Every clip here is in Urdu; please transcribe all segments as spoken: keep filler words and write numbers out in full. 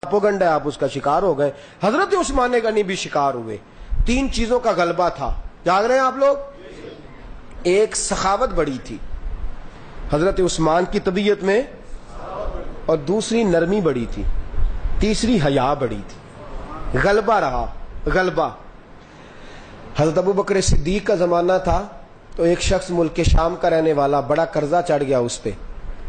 پروپیگنڈا ہے، آپ اس کا شکار ہو گئے۔ حضرت عثمان غنی بھی شکار ہوئے۔ تین چیزوں کا غلبہ تھا، جاگ رہے ہیں آپ لوگ؟ ایک سخاوت بڑی تھی حضرت عثمان کی طبیعت میں، اور دوسری نرمی بڑی تھی، تیسری حیا بڑی تھی۔ غلبہ رہا، غلبہ۔ حضرت ابو بکر صدیق کا زمانہ تھا تو ایک شخص ملک شام کا رہنے والا، بڑا قرضہ چڑھ گیا اس پہ،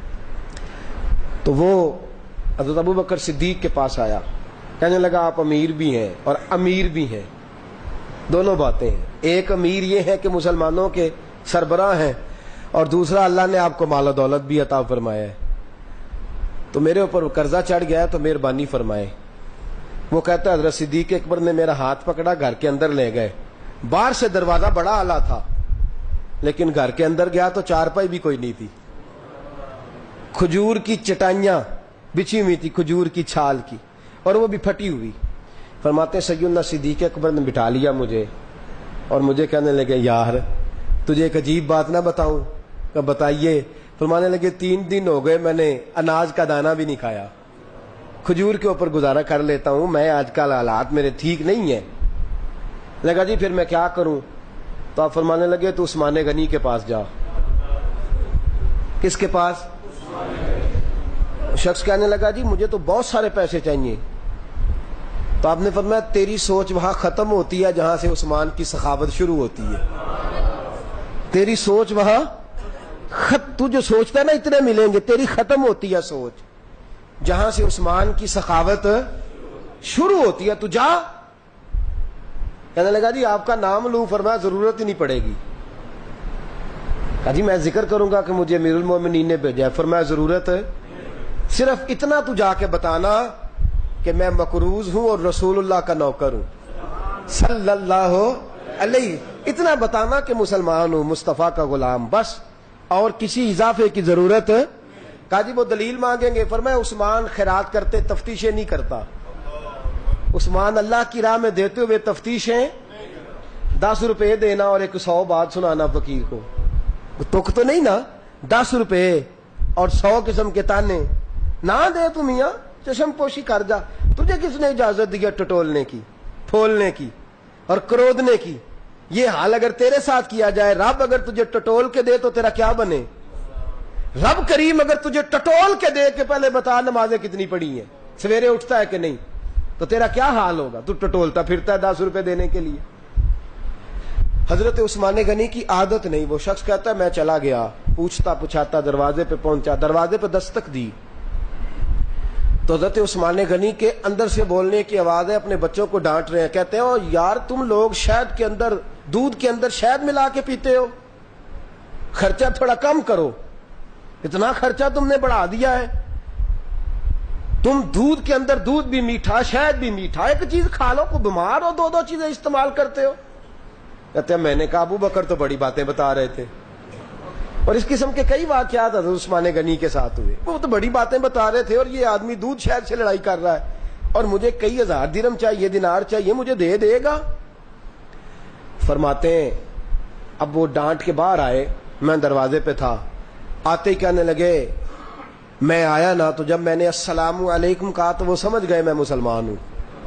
تو وہ حضرت ابو بکر صدیق کے پاس آیا، کہنے لگا آپ امیر بھی ہیں اور امیر بھی ہیں، دونوں باتیں ہیں۔ ایک امیر یہ ہے کہ مسلمانوں کے سربراہ ہیں، اور دوسرا اللہ نے آپ کو مال و دولت بھی عطا فرمایا ہے، تو میرے اوپر قرضہ چڑھ گیا ہے تو مہربانی فرمائے۔ وہ کہتا ہے حضرت صدیق اکبر نے میرا ہاتھ پکڑا، گھر کے اندر لے گئے۔ باہر سے دروازہ بڑا اعلیٰ تھا، لیکن گھر کے اندر گیا تو چارپائی بھی کوئی نہیں تھی، کھجور کی چٹائیاں بچھی ہوئی تھی، کھجور کی چھال کی، اور وہ بھی پھٹی ہوئی۔ فرماتے ہیں سیدنا صدیق اکبر نے بٹھا لیا مجھے، اور مجھے کہنے لگے یار تجھے ایک عجیب بات نہ بتاؤں؟ کہ بتائیے۔ فرمانے لگے تین دن ہو گئے میں نے اناج کا دانہ بھی نہیں کھایا، کھجور کے اوپر گزارا کر لیتا ہوں میں، آج کل حالات میرے ٹھیک نہیں ہیں۔ لگا جی پھر میں کیا کروں؟ تو آپ فرمانے لگے تو عثمان غنی کے پاس جا۔ کس کے پاس؟ شخص کہنے لگا جی مجھے تو بہت سارے پیسے چاہیے۔ تو آپ نے فرمایا تیری سوچ وہاں ختم ہوتی ہے جہاں سے عثمان کی سخاوت شروع ہوتی ہے۔ تیری سوچ وہاں خط تو جو سوچتا ہے نا اتنے ملیں گے، تیری ختم ہوتی ہے سوچ جہاں سے عثمان کی سخاوت شروع ہوتی ہے، تو جا۔ کہنے لگا جی آپ کا نام لوں؟ فرمایا ضرورت ہی نہیں پڑے گی۔ کہا جی میں ذکر کروں گا کہ مجھے امیر المومنین نے بھیجا ہے۔ فرمایا ضرورت ہے، صرف اتنا تو جا کے بتانا کہ میں مقروض ہوں اور رسول اللہ کا نوکر ہوں صلی اللہ علیہ، اتنا بتانا کہ مسلمان ہوں، مصطفیٰ کا غلام، بس، اور کسی اضافے کی ضرورت۔ کہا جی وہ دلیل مانگیں گے؟ فرمایا عثمان خیرات کرتے تفتیشیں نہیں کرتا، عثمان اللہ کی راہ میں دیتے ہوئے تفتیشیں، دس روپے دینا اور ایک سو بات سنانا فقیر کو، تک تو نہیں نا، دس روپے اور سو قسم کے تانے نہ دے تو میاں چشم پوشی کر جا۔ تجھے کس نے اجازت دیا ٹٹولنے کی، پھولنے کی اور کرودنے کی؟ یہ حال اگر تیرے ساتھ کیا جائے، رب اگر تجھے ٹٹول کے دے تو تیرا کیا بنے؟ رب کریم اگر تجھے ٹٹول کے دے کہ پہلے بتا نمازیں کتنی پڑھی ہیں، سویرے اٹھتا ہے کہ نہیں، تو تیرا کیا حال ہوگا؟ تو ٹٹولتا پھرتا ہے دس روپے دینے کے لیے۔ حضرت عثمان غنی کی عادت نہیں، وہ شخص کہتا ہے میں چلا گیا، پوچھتا پوچھاتا دروازے پہ پہنچا، دروازے پہ دستک دی تو حضرت عثمان غنی کے اندر سے بولنے کی آواز ہے، اپنے بچوں کو ڈانٹ رہے ہیں، کہتے ہیں او یار تم لوگ شہد کے اندر، دودھ کے اندر شہد ملا کے پیتے ہو، خرچہ تھوڑا کم کرو، اتنا خرچہ تم نے بڑھا دیا ہے، تم دودھ کے اندر دودھ بھی میٹھا شہد بھی میٹھا، ایک چیز کھا لو، کو بیمار ہو دو دو چیزیں استعمال کرتے ہو۔ کہتے ہیں میں نے کہا ابو بکر تو بڑی باتیں بتا رہے تھے، اور اس قسم کے کئی واقعات حضرت عثمان غنی کے ساتھ ہوئے، وہ تو بڑی باتیں بتا رہے تھے، اور یہ آدمی دودھ شہد سے لڑائی کر رہا ہے، اور مجھے کئی ہزار درہم چاہیے، دینار چاہیے، مجھے دے دے گا؟ فرماتے ہیں اب وہ ڈانٹ کے باہر آئے، میں دروازے پہ تھا، آتے ہی کہنے لگے میں آیا نا تو جب میں نے السلام علیکم کہا تو وہ سمجھ گئے میں مسلمان ہوں۔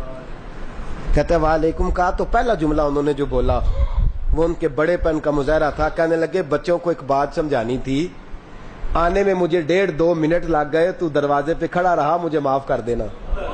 کہتے ہیں وعلیکم کہا تو پہلا جملہ انہوں نے جو بولا وہ ان کے بڑے پن کا مظاہرہ تھا۔ کہنے لگے بچوں کو ایک بات سمجھانی تھی، آنے میں مجھے ڈیڑھ دو منٹ لگ گئے، تو دروازے پہ کھڑا رہا، مجھے معاف کر دینا۔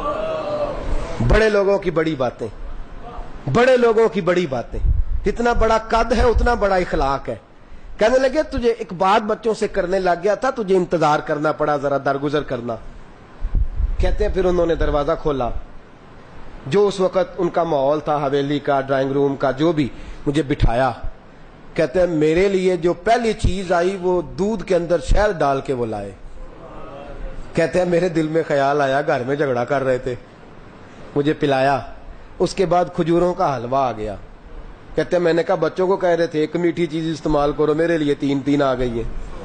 بڑے لوگوں کی بڑی باتیں، بڑے لوگوں کی بڑی باتیں، جتنا بڑا قد ہے اتنا بڑا اخلاق ہے۔ کہنے لگے تجھے ایک بات بچوں سے کرنے لگ گیا تھا، تجھے انتظار کرنا پڑا، ذرا درگزر کرنا۔ کہتے ہیں پھر انہوں نے دروازہ کھولا، جو اس وقت ان کا ماحول تھا حویلی کا، ڈرائنگ روم کا، جو بھی، مجھے بٹھایا۔ کہتے ہیں میرے لیے جو پہلی چیز آئی وہ دودھ کے اندر شہد ڈال کے وہ لائے۔ کہتے ہیں میرے دل میں خیال آیا گھر میں جھگڑا کر رہے تھے، مجھے پلایا، اس کے بعد کھجوروں کا حلوہ آ گیا۔ کہتے ہیں میں نے کہا بچوں کو کہہ رہے تھے ایک میٹھی چیز استعمال کرو، میرے لیے تین تین آ گئی ہے،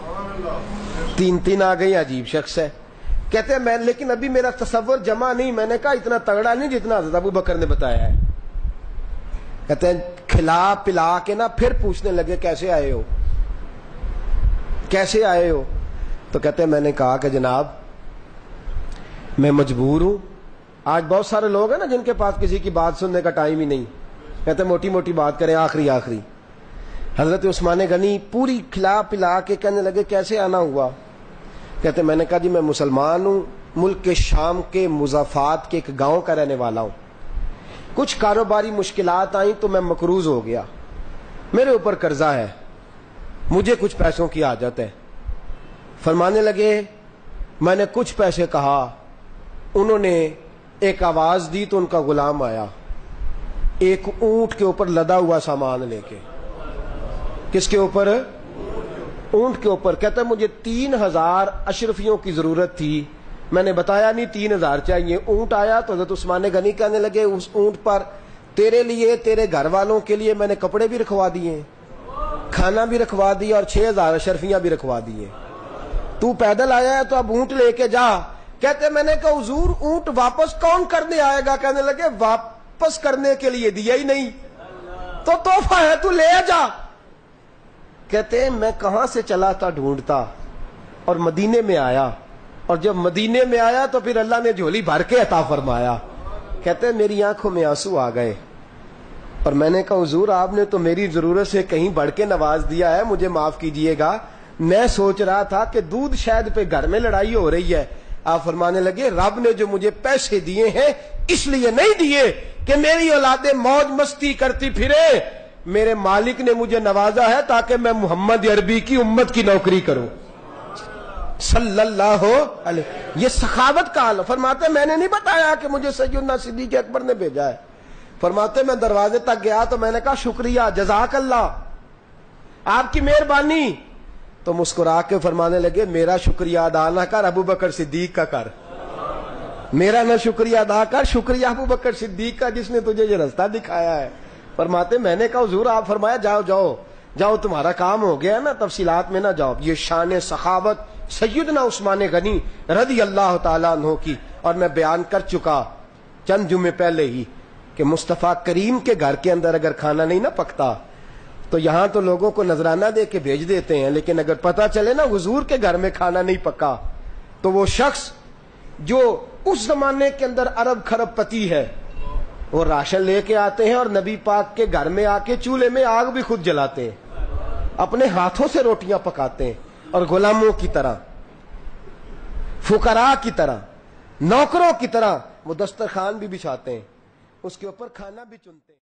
تین تین آ گئی، عجیب شخص ہے۔ کہتے ہیں میں لیکن ابھی میرا تصور جمع نہیں، میں نے کہا اتنا تگڑا نہیں جتنا حضرت ابو بکر نے بتایا ہے۔ کہتے ہیں کھلا پلا کے نا پھر پوچھنے لگے کیسے آئے ہو، کیسے آئے ہو؟ تو کہتے ہیں میں نے کہا کہ جناب میں مجبور ہوں، آج بہت سارے لوگ ہیں نا جن کے پاس کسی کی بات سننے کا ٹائم ہی نہیں، کہتے موٹی موٹی بات کریں، آخری آخری۔ حضرت عثمان غنی پوری کھلا پلا کے کہنے لگے کیسے آنا ہوا؟ کہتے میں نے کہا جی میں مسلمان ہوں، ملک کے شام کے مضافات کے ایک گاؤں کا رہنے والا ہوں، کچھ کاروباری مشکلات آئیں تو میں مقروض ہو گیا، میرے اوپر قرضہ ہے، مجھے کچھ پیسوں کی حاجت ہے۔ فرمانے لگے میں نے کچھ پیسے کہا، انہوں نے ایک آواز دی تو ان کا غلام آیا ایک اونٹ کے اوپر لدا ہوا سامان لے کے۔ کس کے اوپر؟ اونٹ کے اوپر۔ کہتا ہے مجھے تین ہزار اشرفیوں کی ضرورت تھی، میں نے بتایا نہیں تین ہزار چاہیے۔ اونٹ آیا تو حضرت عثمان غنی کہنے لگے اس اونٹ پر تیرے لیے تیرے گھر والوں کے لیے میں نے کپڑے بھی رکھوا دیے، کھانا بھی رکھوا دیا اور چھ ہزار اشرفیاں بھی رکھوا دیے، تو پیدل آیا ہے تو اب اونٹ لے کے جا۔ کہتے میں نے کہا حضور اونٹ واپس کون کرنے آئے گا؟ کہنے لگے واپس کرنے کے لیے دیا ہی نہیں تو تحفہ ہے، تو لے جا۔ کہتے میں کہاں سے چلا تھا ڈھونڈتا اور مدینے میں آیا، اور جب مدینے میں آیا تو پھر اللہ نے جھولی بھر کے عطا فرمایا۔ کہتے میری آنکھوں میں آنسو آ گئے اور میں نے کہا حضور آپ نے تو میری ضرورت سے کہیں بڑھ کے نواز دیا ہے، مجھے معاف کیجئے گا، میں سوچ رہا تھا کہ دودھ شہد پہ گھر میں لڑائی ہو رہی ہے۔ آپ فرمانے لگے رب نے جو مجھے پیسے دیے ہیں اس لیے نہیں دیے کہ میری اولادیں موج مستی کرتی پھرے، میرے مالک نے مجھے نوازا ہے تاکہ میں محمد عربی کی امت کی نوکری کروں صلی اللہ علیہ۔ یہ سخاوت کا حال۔ فرماتے میں نے نہیں بتایا کہ مجھے سیدنا صدیق اکبر نے بھیجا ہے۔ فرماتے میں دروازے تک گیا تو میں نے کہا شکریہ، جزاک اللہ، آپ کی مہربانی۔ تو مسکرا کے فرمانے لگے میرا شکریہ ادا نہ کر، ابو بکر صدیق کا کر، میرا نہ شکریہ ادا کر، شکریہ ابو بکر صدیق کا جس نے تجھے یہ رستہ دکھایا ہے۔ فرماتے میں نے کہا حضور آپ فرمایا جاؤ جاؤ جاؤ تمہارا کام ہو گیا نا، تفصیلات میں نہ جاؤ۔ یہ شان سخاوت سیدنا عثمان غنی رضی اللہ تعالیٰ عنہ کی، اور میں بیان کر چکا چند جمعے پہلے ہی کہ مصطفیٰ کریم کے گھر کے اندر اگر کھانا نہیں نہ پکتا تو یہاں تو لوگوں کو نذرانہ دے کے بھیج دیتے ہیں، لیکن اگر پتہ چلے نا حضور کے گھر میں کھانا نہیں پکا تو وہ شخص جو اس زمانے کے اندر ارب خرب پتی ہے وہ راشن لے کے آتے ہیں اور نبی پاک کے گھر میں آ کے چولہے میں آگ بھی خود جلاتے ہیں، اپنے ہاتھوں سے روٹیاں پکاتے ہیں، اور غلاموں کی طرح، فقراء کی طرح، نوکروں کی طرح وہ دسترخوان بھی بچھاتے ہیں، اس کے اوپر کھانا بھی چنتے ہیں۔